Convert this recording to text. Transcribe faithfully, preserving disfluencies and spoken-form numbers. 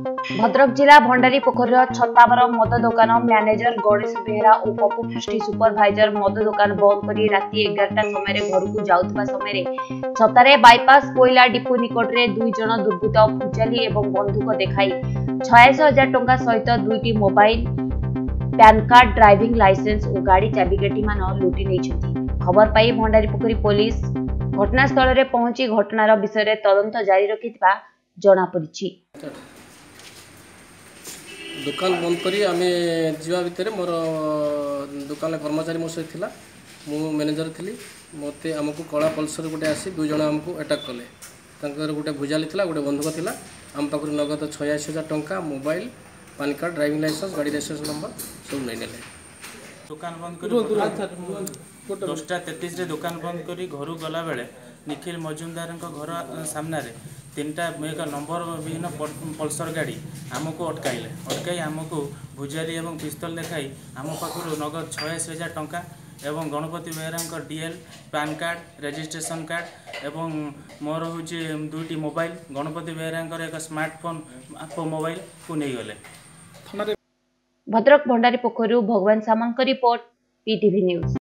भद्रक जिला भंडारी पोखर छतावर मद दुकान मैनेजर गणेश बेहरा और पप्पू पृष्टि सुपरभाइजर मद दुकान बंद कर राति एगारटा समय घर को जाउथबा समय छतारे बाईपास कोयला डिपो निकट में दुई जन दुर्बृत्त भुजाली और बंधुक देखाई छयासी हजार टंका सहित दुईटी mobile PAN card driving licence और गाड़ी चाबिकाठी मान लुटि नहीं। खबर पाई भंडारी पोखरी पुलिस घटनास्थल में पहुंची घटनार विषय तदंत जारी रखिथिबा जणा पड़िछि। दुकान बंद करी आमे जीवा भितर मोर दुकान कर्मचारी मो सहित थिला मु मैनेजर थिली मते हमकु कला पल्सर गोटे आसी दुई जण हमकु अटैक कले तंकर गोटे भुजाली थिला गोटे बंधुक थिला हम पाखर नगद छयासी हजार टंका mobile PAN card driving licence गाड़ी लाइसेंस नंबर सब नहीं नेले। दुकान बंद कर दसटा तैंतीस दुकान बंद करी घर गला बेले निखिल मजुमदार घर सामने तीन टा एक नंबर विहीन पल्सर गाड़ी आमको अटकाइले अटकाई आमको भुजाली और पिस्तल देखाई आम पाखर नगद छयासी हजार टंका एवं Ganapati Behera DL PAN card registration card एवं मोर हूँ दुईटी मोबाइल गणपति बेहरा एक स्मार्टफोन मोबाइल को नहीं गले। भद्रक भंडारी पोखर भगवान सामंत रिपोर्ट पीटीवी न्यूज।